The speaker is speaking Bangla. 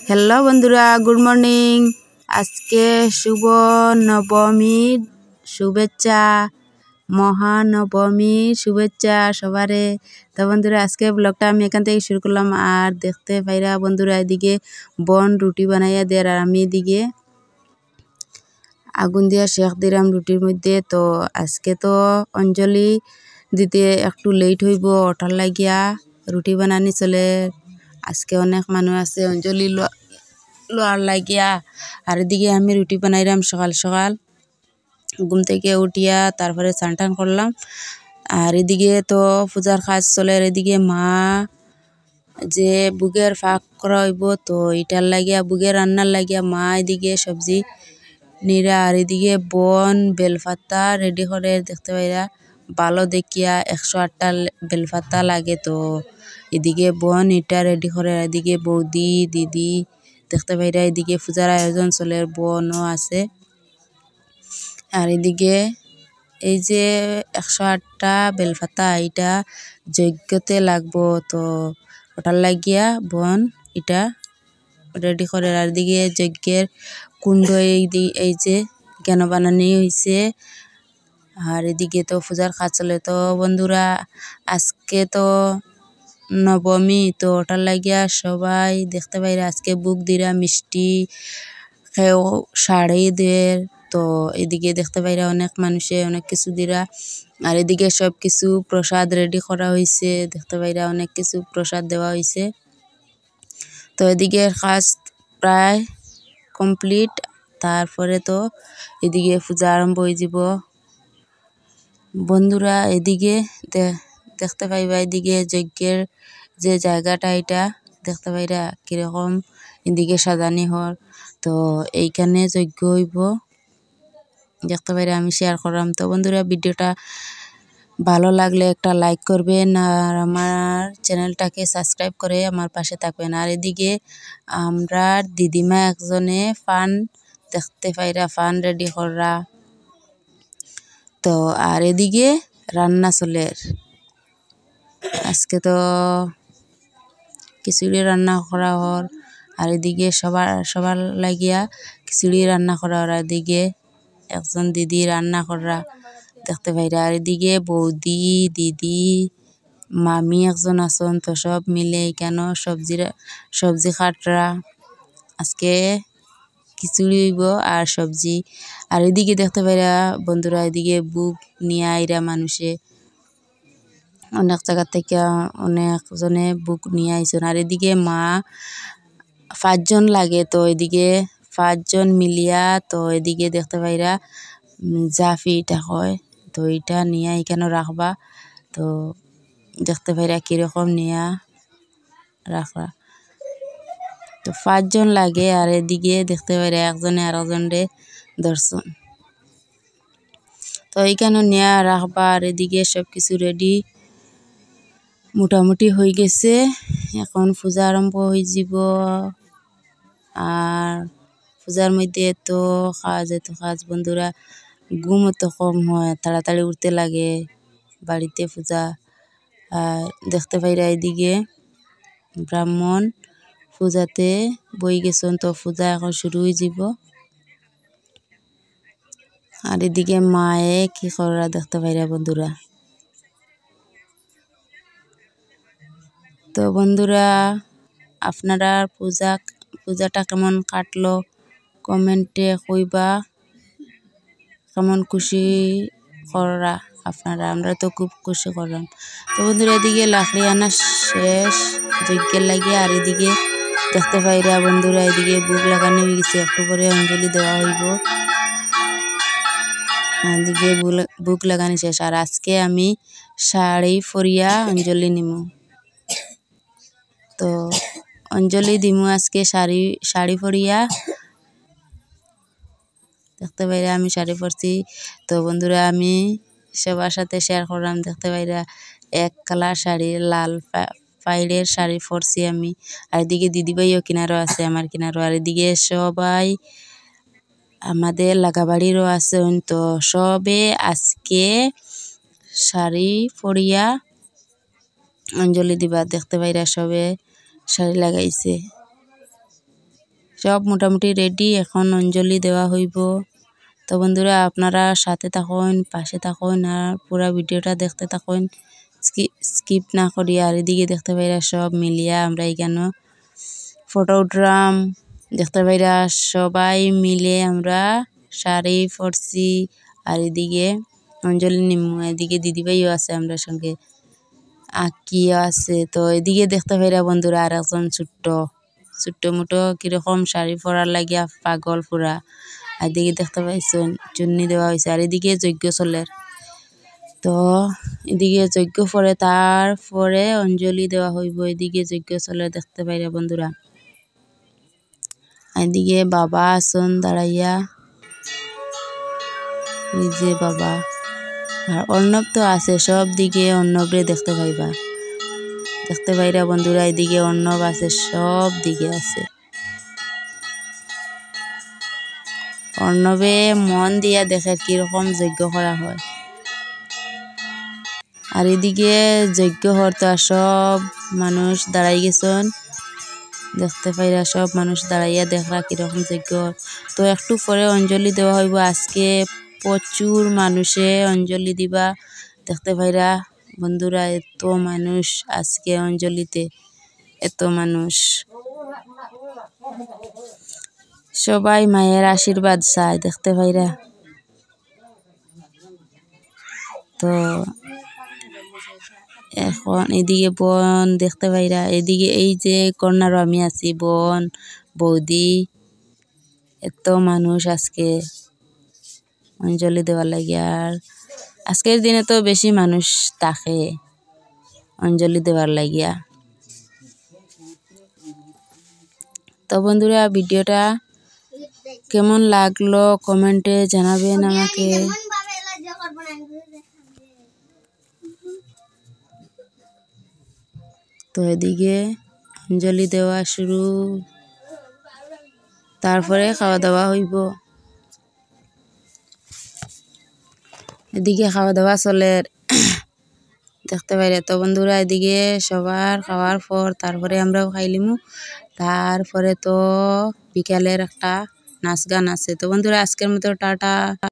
হ্যালো বন্ধুরা, গুড মর্নিং। আজকে শুভ নবমীর শুভেচ্ছা, মহানবমীর শুভেচ্ছা সবারে। তো বন্ধুরা, আজকে ব্লগটা আমি এখান থেকে শুরু করলাম। আর দেখতে পাইরা বন্ধুরা, এদিকে বোন রুটি বানাইয়া দেয় আর আমি এদিকে আগুন দিয়া শেখ দিলাম রুটির মধ্যে। তো আজকে তো অঞ্জলি দিতে একটু লেট হইব, ওঠার লাগিয়া রুটি বানানি চলে। আজকে অনেক মানুষ আছে অঞ্জলি লোয়ার লাগিয়া। আর এদিকে আমি রুটি বানাইলাম সকাল সকাল ঘুম থেকে উঠিয়া, তারপরে স্নান টান করলাম। আর এদিকে তো পূজার কাজ চলে। আর এদিকে মা যে বুগের ফাঁক করা হইব, তো এটার লাগিয়া বুগের রান্নার লাগিয়া মা এদিকে সবজি নিরা। আর এদিকে বোন বেলপাতা রেডি করে, দেখতে পাইরা ভালো দেখিয়া 108টা বেলপাতা লাগে। তো এদিকে বোন এটা রেডি করে, এদিকে বৌদি দিদি দেখতে পাইরা এদিকে পূজার আয়োজন চলে, বোনও আছে। আর এদিকে এই যে 108টা বেলপাতা এটা যজ্ঞতে লাগবো, তো ওটার লাগিয়া বোন এটা রেডি করে। আর এদিকে যজ্ঞের কুণ্ড এই যে কেন বানানি হয়েছে। আর এদিকে তো পূজার কাজ চলে। তো বন্ধুরা, আজকে তো নবমী, তো ওটার লাগিয়া সবাই দেখতে পাইরা আজকে বুক দিরা মিষ্টি খেয়েও শাড়ি দের। তো এদিকে দেখতে পাইরা অনেক মানুষে অনেক কিছু দিরা। আর এদিকে সব কিছু প্রসাদ রেডি করা হয়েছে, দেখতে পাইরা অনেক কিছু প্রসাদ দেওয়া হয়েছে। তো এদিকে কাজ প্রায় কমপ্লিট। তারপরে তো এদিকে পূজা আরম্ভ হয়ে যাব। বন্ধুরা, এদিকে দেখতে পাইবা এদিকে যজ্ঞের যে জায়গাটা এটা দেখতে পাইরা কিরকম এদিকে সাজানি হর। তো এইখানে যজ্ঞ হইব, দেখতে পাইরা আমি শেয়ার করলাম। তো বন্ধুরা, ভিডিওটা ভালো লাগলে একটা লাইক করবেন আর আমার চ্যানেলটাকে সাবস্ক্রাইব করে আমার পাশে থাকবেন। আর এদিকে আমরা দিদিমা একজনে ফান দেখতে পাইরা ফান রেডি করা। তো আর এদিকে রান্না চলে। আজকে তো খিচুড়ি রান্না করা হর। আর এদিকে সবার লাগিয়া খিচুড়ি রান্না করা হর। এদিকে একজন দিদি রান্না করা দেখতে পাইরা। আর এদিকে বৌদি দিদি মামি একজন আসন, তো সব মিলে কেন সবজি কাটরা। আজকে খিচুড়ি হইব আর সবজি। আর এদিকে দেখতে পাইরা বন্ধুরা, এদিকে বুক নিয়ে আইরা মানুষে অনেক জায়গা থেকে অনেকজনে বুক নিয়ে আইসন। আর এদিকে মা 5জন লাগে, তো এদিকে 5জন মিলিয়া, তো এদিকে দেখতে পাইরা জাফি এটা হয়, তো এটা নিয়ে এখানে রাখবা। তো দেখতে পাইরা কিরকম নিয়া রাখা। তো 5জন লাগে। আর এদিকে দেখতে পাইরা একজনে আর একজনরে দর্শন, তো এইখানে নিয়ে রাখবা। আর এদিকে সব কিছু রেডি মোটামুটি হয়ে গেছে, এখন পূজা আরম্ভ হয়ে যাব। আর পূজার মধ্যে তো কাজ বন্ধুরা, ঘুম তো কম হয়, তাড়াতাড়ি উঠতে লাগে বাড়িতে পূজা। আর দেখতে পাইরা এদিকে ব্রাহ্মণ পূজাতে বই গেছেন, তো পূজা এখন শুরু হয়ে যাব। আর এদিকে মায়ে কি করা দেখতে পাইরা বন্ধুরা। তো বন্ধুরা, আপনারা পূজাটা কেমন কাটলো কমেন্টে কইবা, কেমন খুশি করা আপনারা। আমরা তো খুব খুশি করলাম। তো বন্ধুরা, এদিকে লাকড়ি আনা শেষ যজ্ঞের লাগিয়ে। আর এদিকে দেখতে পাইরা বন্ধুরা, এদিকে বুক লাগানো হয়ে গেছে, একটু করে অঞ্জলি দেওয়া হইব। এদিকে বুক লাগানো শেষ। আর আজকে আমি শাড়ি পরিয়া অঞ্জলি নিমু। তো অঞ্জলি দিমু আজকে শাড়ি পরিয়া, দেখতে পাইরা আমি শাড়ি পরছি। তো বন্ধুরা, আমি সবার সাথে শেয়ার করলাম। দেখতে পাইরা এক কালার শাড়ি, লাল পাইড়ের শাড়ি পরছি আমি। আর এদিকে দিদিভাইও কিনারও আছে, আমার কিনারও। আর এদিকে সবাই আমাদের লাগাবাড়িরও আছে, তো সবে আজকে শাড়ি পরিয়া অঞ্জলি দিবা। দেখতে পাইরা সবে শাড়ি লাগাইছে। সব মোটামুটি রেডি, এখন অঞ্জলি দেওয়া হইব। তো বন্ধুরা আপনারা সাথে থাকুন, পাশে থাকুন আর পুরা ভিডিওটা দেখতে থাকুন, স্কিপ না করিয়া। আর এদিকে দেখতে পাইরা সব মিলিয়া আমরা এখানে ফটো উঠলাম। দেখতে পাইরা সবাই মিলে আমরা শাড়ি পরছি। আর এদিকে অঞ্জলি নিমু, এদিকে দিদিভাইও আছে আমরা সঙ্গে, আঁকিও আছে। তো এদিকে দেখতে পাইরা বন্ধুরা আর একজন ছোট্ট মোটো কিরকম শাড়ি পরার লাগিয়া পাগল পুরা। আর এদিকে দেখতে পাইছেন চুন্নি দেওয়া হয়েছে। আর এদিকে যজ্ঞ চলের, তো এদিকে যজ্ঞ পরে তারপরে অঞ্জলি দেওয়া হইব। এদিকে যজ্ঞ চলে দেখতে পাইরা বন্ধুরা। এদিকে বাবা আসন দাঁড়াইয়া, এই যে বাবা। আর অর্ণব তো আছে, সব দিকে অর্ণবরে দেখতে পাইরা বন্ধুরা। এদিকে অর্ণব আছে, সব দিকে আছে। অর্ণবে মন দিয়া দেখে কিরকম যজ্ঞ করা হয়। আর এদিকে যজ্ঞ হরতা সব মানুষ দাঁড়াই গেছেন, দেখতে পাইরা সব মানুষ দাঁড়াইয়া দেখরা কিরকম যজ্ঞ। তো একটু পরে অঞ্জলি দেওয়া হইব। আজকে প্রচুর মানুষে অঞ্জলি দিবা, দেখতে পাইরা বন্ধুরা। এত মানুষ আজকে অঞ্জলিতে, এত মানুষ, সবাই মায়ের আশীর্বাদ চায়, দেখতে পাইরা। তো এখন এদিকে বোন দেখতে পাইরা, এদিকে এই যে কর্নারও আমি আছি, বোন বৌদি, এত মানুষ আজকে অঞ্জলি দেওয়ার লাগে। আর আজকের দিনে তো বেশি মানুষ থাকে অঞ্জলি দেওয়ার লাগিয়া। তো বন্ধুরা ভিডিওটা কেমন লাগলো কমেন্টে জানাবেন আমাকে। তো এদিকে অঞ্জলি দেওয়া শুরু, তারপরে খাওয়া দাওয়া হইব। এদিকে খাওয়া দাওয়া চলে দেখতে পাইরে। তো বন্ধুরা এদিকে সবার খাওয়ার পর তারপরে আমরাও খাইলিমু। তারপরে তো বিকালের একটা নাচ গান আছে। তো বন্ধুরা আজকের মতো টাটা।